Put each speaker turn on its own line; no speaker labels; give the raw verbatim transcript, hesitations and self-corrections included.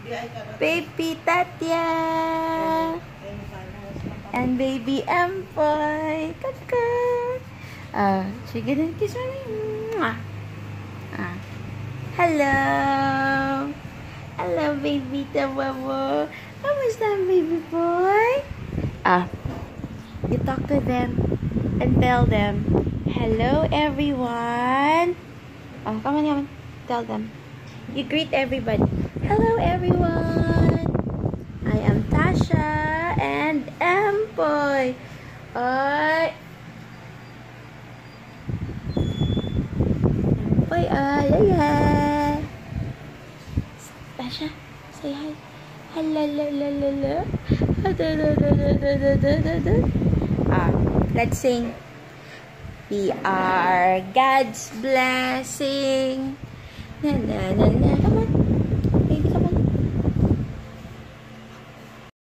Baby Tatya. And baby Empoy. Kaka. Uh, she gonna kiss me. Uh. Hello. Hello, baby Tawawo. How was that, baby boy? Ah. You talk to them and tell them, hello, everyone. Oh, come on, come on. Tell them. You greet everybody. Hello, everyone. I am Tasha and Empoy. Ay. Empoy, ay, ay, ay. Tasha, say hi. Hello, hello, hello, hello. Ah, let's sing. We are God's blessing. Na, na, na, na.